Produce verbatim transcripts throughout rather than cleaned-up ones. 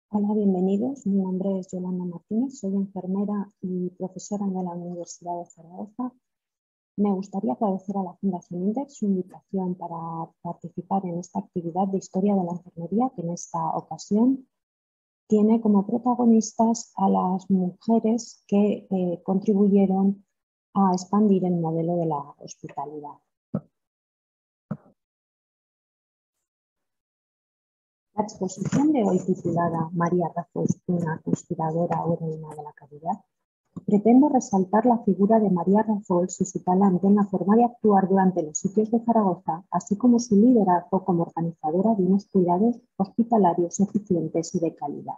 Hola, bienvenidos. Mi nombre es Yolanda Martínez, soy enfermera y profesora de la Universidad de Zaragoza. Me gustaría agradecer a la Fundación Inter su invitación para participar en esta actividad de historia de la enfermería, que en esta ocasión tiene como protagonistas a las mujeres que eh, contribuyeron a expandir el modelo de la hospitalidad. La exposición de hoy, titulada María Rafols, una conspiradora o heroína de la caridad, pretende resaltar la figura de María Rafols y su talante en la forma de actuar durante los sitios de Zaragoza, así como su liderazgo como organizadora de unos cuidados hospitalarios eficientes y de calidad.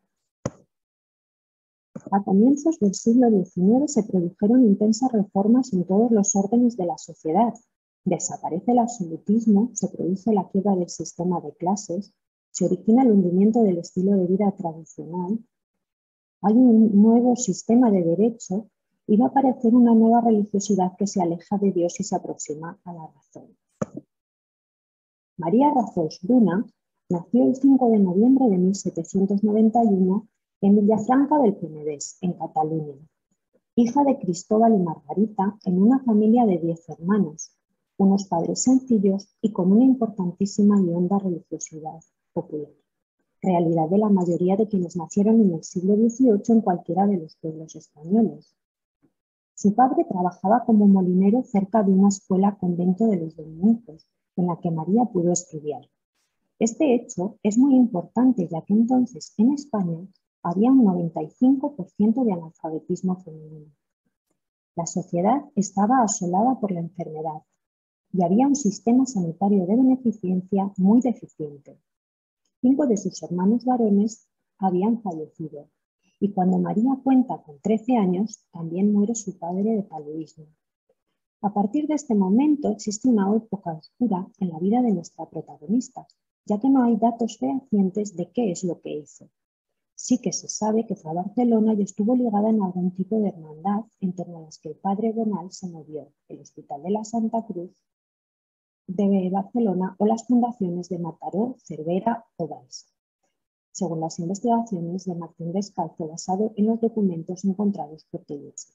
A comienzos del siglo diecinueve se produjeron intensas reformas en todos los órdenes de la sociedad. Desaparece el absolutismo, se produce la quiebra del sistema de clases, se origina el hundimiento del estilo de vida tradicional. Hay un nuevo sistema de derecho y va a aparecer una nueva religiosidad que se aleja de Dios y se aproxima a la razón. María Rafols Bruna nació el cinco de noviembre de mil setecientos noventa y uno en Villafranca del Penedès, en Cataluña, hija de Cristóbal y Margarita en una familia de diez hermanos, unos padres sencillos y con una importantísima y honda religiosidad popular, realidad de la mayoría de quienes nacieron en el siglo dieciocho en cualquiera de los pueblos españoles. Su padre trabajaba como molinero cerca de una escuela convento de los dominicos, en la que María pudo estudiar. Este hecho es muy importante, ya que entonces en España había un noventa y cinco por ciento de analfabetismo femenino. La sociedad estaba asolada por la enfermedad y había un sistema sanitario de beneficencia muy deficiente. Cinco de sus hermanos varones habían fallecido y cuando María cuenta con trece años también muere su padre de paludismo. A partir de este momento existe una época oscura en la vida de nuestra protagonista, ya que no hay datos fehacientes de qué es lo que hizo. Sí que se sabe que fue a Barcelona y estuvo ligada en algún tipo de hermandad en torno a las que el padre Bonal se movió, el Hospital de la Santa Cruz de Barcelona o las fundaciones de Mataró, Cervera o Valls, según las investigaciones de Martín Descalzo basado en los documentos encontrados por Tellechi.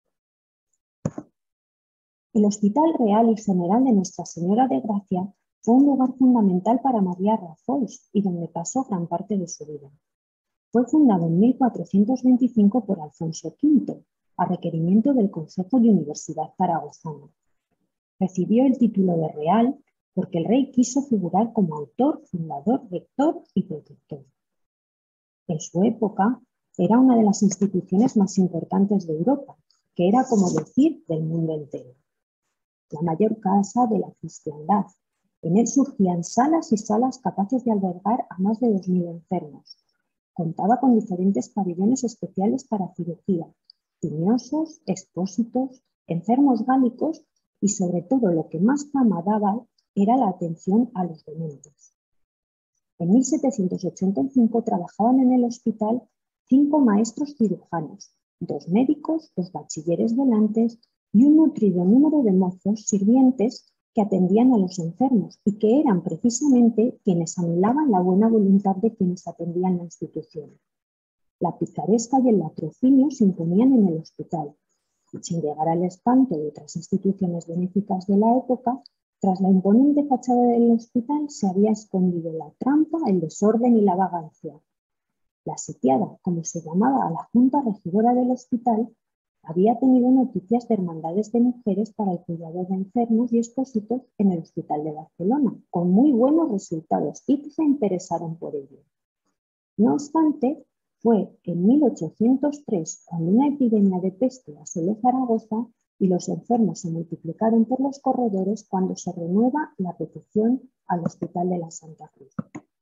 El Hospital Real y General de Nuestra Señora de Gracia fue un lugar fundamental para María Rafols y donde pasó gran parte de su vida. Fue fundado en mil cuatrocientos veinticinco por Alfonso quinto, a requerimiento del Consejo de Universidad Zaragozana. Recibió el título de Real porque el rey quiso figurar como autor, fundador, rector y protector. En su época era una de las instituciones más importantes de Europa, que era como decir del mundo entero. La mayor casa de la cristiandad. En él surgían salas y salas capaces de albergar a más de dos mil enfermos. Contaba con diferentes pabellones especiales para cirugía, tiniosos, expósitos, enfermos gálicos y sobre todo lo que más fama daba era la atención a los dementes. En mil setecientos ochenta y cinco trabajaban en el hospital cinco maestros cirujanos, dos médicos, dos bachilleres velantes y un nutrido número de mozos sirvientes que atendían a los enfermos y que eran precisamente quienes anulaban la buena voluntad de quienes atendían la institución. La picaresca y el latrocinio se imponían en el hospital, y sin llegar al espanto de otras instituciones benéficas de la época, tras la imponente fachada del hospital se había escondido la trampa, el desorden y la vagancia. La sitiada, como se llamaba a la junta regidora del hospital, había tenido noticias de hermandades de mujeres para el cuidado de enfermos y expósitos en el Hospital de Barcelona, con muy buenos resultados, y se interesaron por ello. No obstante, fue en mil ochocientos tres, cuando una epidemia de peste asoló Zaragoza y los enfermos se multiplicaron por los corredores, cuando se renueva la petición al Hospital de la Santa Cruz.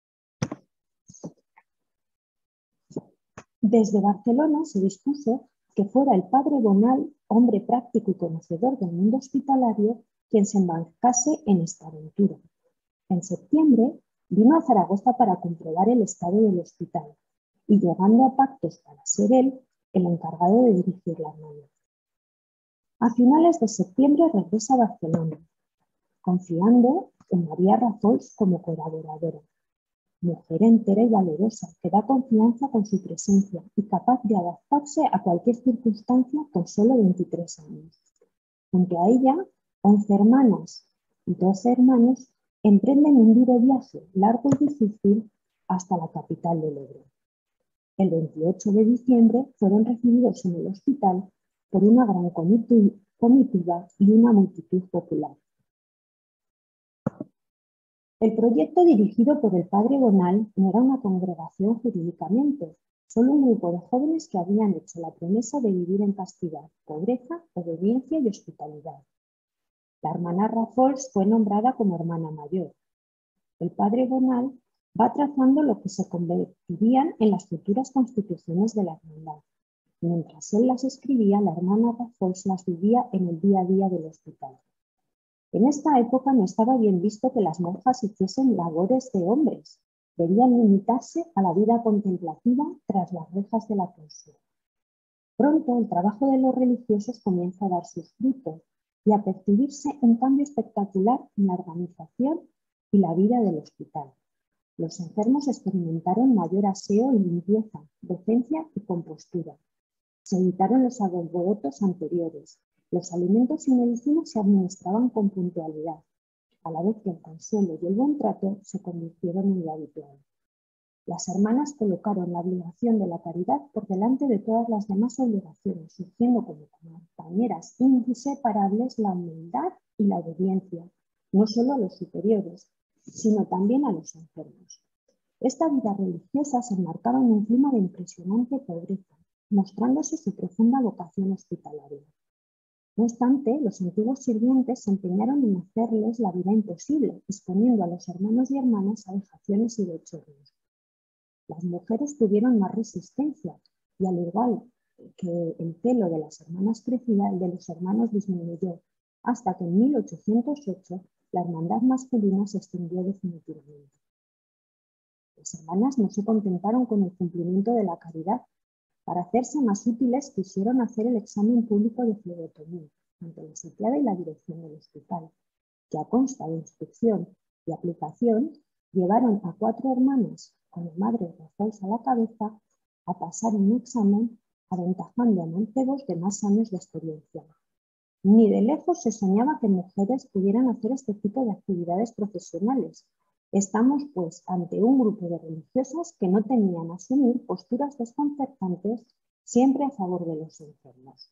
Desde Barcelona se dispuso que fuera el padre Bonal, hombre práctico y conocedor del mundo hospitalario, quien se embarcase en esta aventura. En septiembre vino a Zaragoza para comprobar el estado del hospital y llegando a pactos para ser él el encargado de dirigir la hermandad. A finales de septiembre regresa a Barcelona, confiando en María Rafols como colaboradora. mujer entera y valerosa, que da confianza con su presencia y capaz de adaptarse a cualquier circunstancia con solo veintitrés años. Junto a ella, once hermanas y doce hermanos emprenden un duro viaje, largo y difícil, hasta la capital del Ebro. El veintiocho de diciembre fueron recibidos en el hospital por una gran comitiva y una multitud popular. El proyecto dirigido por el padre Bonal no era una congregación jurídicamente, solo un grupo de jóvenes que habían hecho la promesa de vivir en castidad, pobreza, obediencia y hospitalidad. La hermana Rafols fue nombrada como hermana mayor. El padre Bonal va trazando lo que se convertirían en las futuras constituciones de la hermandad. Mientras él las escribía, la hermana Rafols las vivía en el día a día del hospital. En esta época no estaba bien visto que las monjas hiciesen labores de hombres. Debían limitarse a la vida contemplativa tras las rejas de la clausura. Pronto el trabajo de los religiosos comienza a dar sus frutos y a percibirse un cambio espectacular en la organización y la vida del hospital. Los enfermos experimentaron mayor aseo y limpieza, decencia y compostura. Se evitaron los alborotos anteriores. Los alimentos y medicinas se administraban con puntualidad, a la vez que el consuelo y el buen trato se convirtieron en lo habitual. Las hermanas colocaron la obligación de la caridad por delante de todas las demás obligaciones, surgiendo como compañeras inseparables la humildad y la obediencia, no solo a los superiores, sino también a los enfermos. Esta vida religiosa se enmarcaba en un clima de impresionante pobreza, mostrándose su profunda vocación hospitalaria. No obstante, los antiguos sirvientes se empeñaron en hacerles la vida imposible, exponiendo a los hermanos y hermanas a vejaciones y bochornos. Las mujeres tuvieron más resistencia y, al igual que el celo de las hermanas crecía, el de los hermanos disminuyó, hasta que en mil ochocientos ocho la hermandad masculina se extinguió definitivamente. Las hermanas no se contentaron con el cumplimiento de la caridad. Para hacerse más útiles quisieron hacer el examen público de flebotomía ante la sitiada y la dirección del hospital, que a consta de instrucción y aplicación llevaron a cuatro hermanas, con la madre Rafols a la cabeza, a pasar un examen aventajando a mancebos de más años de experiencia. Ni de lejos se soñaba que mujeres pudieran hacer este tipo de actividades profesionales. Estamos, pues, ante un grupo de religiosas que no temían asumir posturas desconcertantes siempre a favor de los enfermos.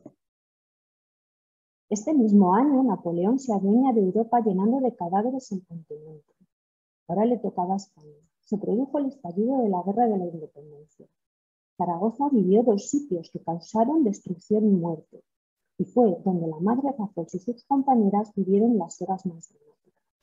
Este mismo año, Napoleón se adueña de Europa llenando de cadáveres el continente. Ahora le tocaba a España. Se produjo el estallido de la Guerra de la Independencia. Zaragoza vivió dos sitios que causaron destrucción y muerte, y fue donde la madre Rafols y sus compañeras vivieron las horas más dramáticas.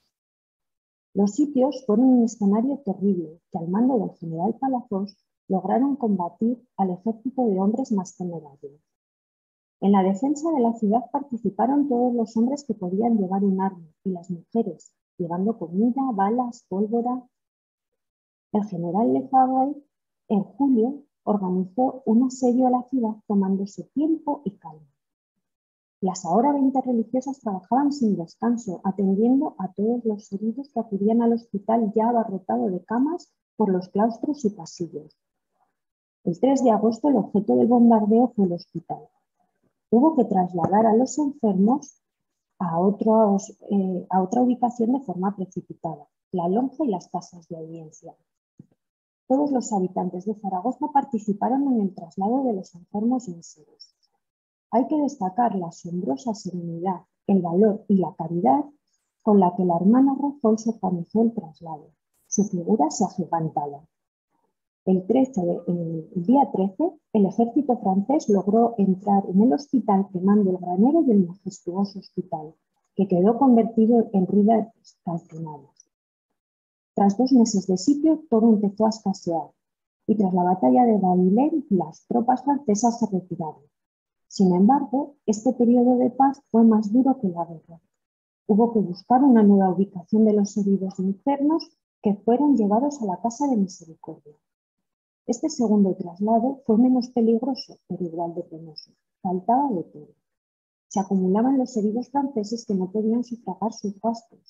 Los sitios fueron un escenario terrible que, al mando del general Palafox, lograron combatir al ejército de hombres más temerarios. En la defensa de la ciudad participaron todos los hombres que podían llevar un arma y las mujeres, llevando comida, balas, pólvora. El general Lefebvre, en julio, organizó un asedio a la ciudad tomándose tiempo y calma. Las ahora veinte religiosas trabajaban sin descanso, atendiendo a todos los heridos que acudían al hospital ya abarrotado de camas por los claustros y pasillos. El tres de agosto el objeto del bombardeo fue el hospital. Hubo que trasladar a los enfermos a, otros, eh, a otra ubicación de forma precipitada, la lonja y las casas de audiencia. Todos los habitantes de Zaragoza participaron en el traslado de los enfermos y enseres. Hay que destacar la asombrosa serenidad, el valor y la caridad con la que la hermana Rafols organizó el traslado. Su figura se agigantaba. El, trece de, el día trece, el ejército francés logró entrar en el hospital quemando el granero y el majestuoso hospital, que quedó convertido en ruinas calcinadas. Tras dos meses de sitio, todo empezó a escasear, y tras la batalla de Bailén, las tropas francesas se retiraron. Sin embargo, este periodo de paz fue más duro que la guerra. Hubo que buscar una nueva ubicación de los heridos y enfermos que fueron llevados a la Casa de Misericordia. Este segundo traslado fue menos peligroso, pero igual de penoso. Faltaba de todo. Se acumulaban los heridos franceses que no podían sufragar sus gastos.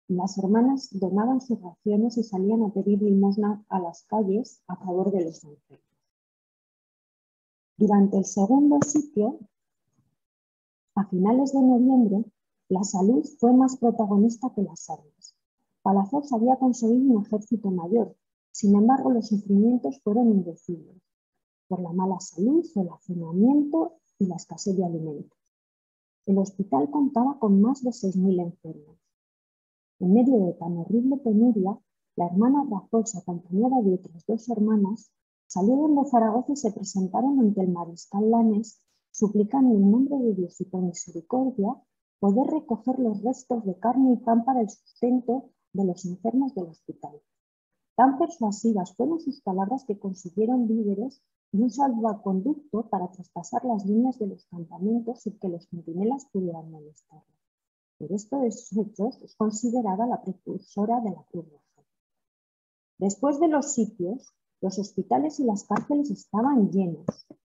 Las hermanas donaban sus raciones y salían a pedir limosna a las calles a favor de los enfermos. Durante el segundo sitio, a finales de noviembre, la salud fue más protagonista que las armas. Palafox había conseguido un ejército mayor, sin embargo los sufrimientos fueron indecibles por la mala salud, el hacinamiento y la escasez de alimentos. El hospital contaba con más de seis mil enfermos. En medio de tan horrible penuria, la hermana Rafols, acompañada de otras dos hermanas, salieron de Zaragoza y se presentaron ante el mariscal Lanes, suplicando en nombre de Dios y por misericordia poder recoger los restos de carne y pan para el sustento de los enfermos del hospital. Tan persuasivas fueron sus palabras que consiguieron víveres y un salvoconducto para traspasar las líneas de los campamentos sin que los centinelas pudieran molestarlos. Por estos hechos es considerada la precursora de la Cruz Roja. Después de los sitios, los hospitales y las cárceles estaban llenos.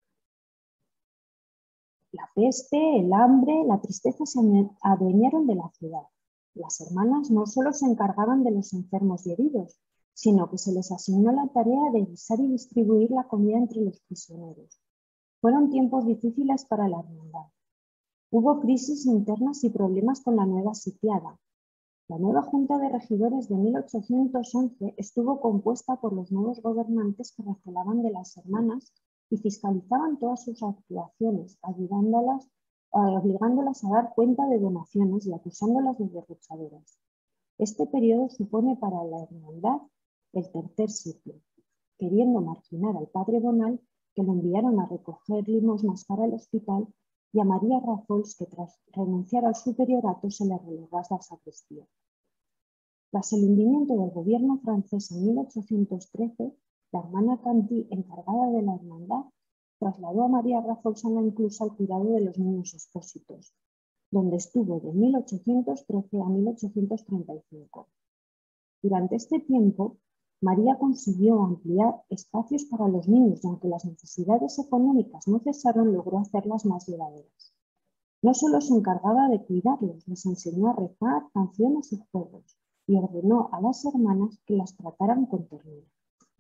La peste, el hambre, la tristeza se adueñaron de la ciudad. Las hermanas no solo se encargaban de los enfermos y heridos, sino que se les asignó la tarea de guisar y distribuir la comida entre los prisioneros. Fueron tiempos difíciles para la hermandad. Hubo crisis internas y problemas con la nueva sitiada. La nueva Junta de Regidores de mil ochocientos once estuvo compuesta por los nuevos gobernantes que recelaban de las hermanas y fiscalizaban todas sus actuaciones, ayudándolas, eh, obligándolas a dar cuenta de donaciones y acusándolas de derrochadoras. Este periodo supone para la hermandad el tercer sitio, queriendo marginar al padre Bonal, que lo enviaron a recoger limosnas para el hospital, y a María Rafols, que tras renunciar al superiorato se le relegó a la sacristía. Tras el hundimiento del gobierno francés en mil ochocientos trece, la hermana Cantí, encargada de la hermandad, trasladó a María Rafols a la inclusa al cuidado de los niños expósitos, donde estuvo de mil ochocientos trece a mil ochocientos treinta y cinco. Durante este tiempo, María consiguió ampliar espacios para los niños y aunque las necesidades económicas no cesaron, logró hacerlas más llevaderas. No solo se encargaba de cuidarlos, les enseñó a rezar, canciones y juegos y ordenó a las hermanas que las trataran con ternura.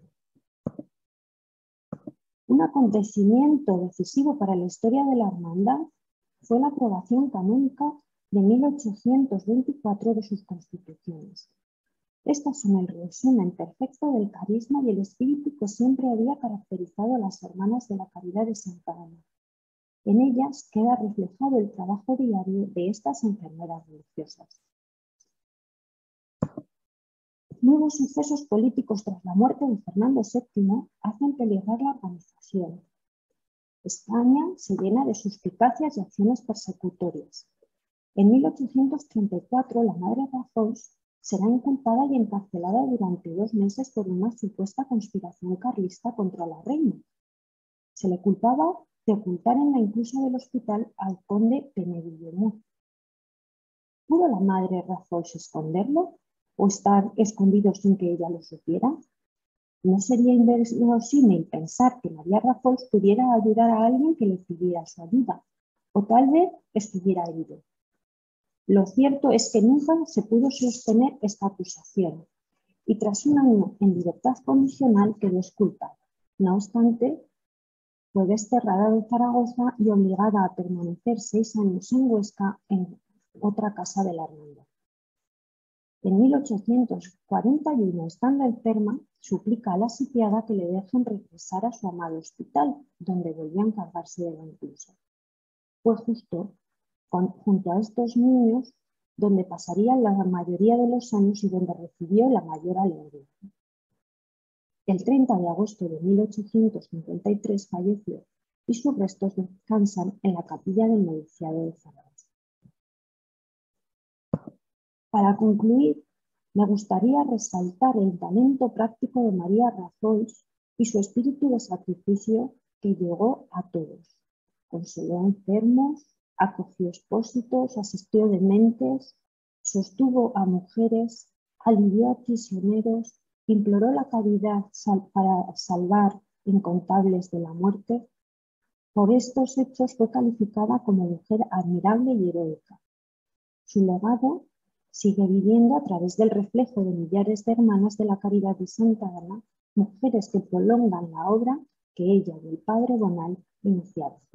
Un acontecimiento decisivo para la historia de la hermandad fue la aprobación canónica de mil ochocientos veinticuatro de sus constituciones. Estas son el resumen perfecto del carisma y el espíritu que siempre había caracterizado a las hermanas de la Caridad de Santa Ana. En ellas queda reflejado el trabajo diario de estas enfermeras religiosas. Nuevos sucesos políticos tras la muerte de Fernando séptimo hacen peligrar la organización. España se llena de suspicacias y acciones persecutorias. En mil ochocientos treinta y cuatro, la madre Rafols será inculpada y encarcelada durante dos meses por una supuesta conspiración carlista contra la reina. Se le culpaba de ocultar en la inclusa del hospital al conde Penevillemur. ¿Pudo la madre Rafols esconderlo o estar escondido sin que ella lo supiera? ¿No sería inverosímil pensar que María Rafols pudiera ayudar a alguien que le pidiera su ayuda? O tal vez estuviera herido. Lo cierto es que nunca se pudo sostener esta acusación y tras un año en libertad condicional quedó exculpada. No obstante, fue desterrada de Zaragoza y obligada a permanecer seis años en Huesca en otra casa de la hermandad. En mil ochocientos cuarenta y uno, estando enferma, suplica a la sitiada que le dejen regresar a su amado hospital, donde volvió a encargarse de la inclusa. Fue justo con, junto a estos niños donde pasaría la mayoría de los años y donde recibió la mayor alegría. El treinta de agosto de mil ochocientos cincuenta y tres falleció y sus restos descansan en la capilla del noviciado de Zaragoza. Para concluir, me gustaría resaltar el talento práctico de María Rafols y su espíritu de sacrificio que llegó a todos. Consoló a enfermos, acogió expósitos, asistió dementes, sostuvo a mujeres, alivió a prisioneros, imploró la caridad sal para salvar incontables de la muerte. Por estos hechos fue calificada como mujer admirable y heroica. Su legado sigue viviendo a través del reflejo de millares de hermanas de la Caridad de Santa Ana, mujeres que prolongan la obra que ella y el padre Bonal iniciaron.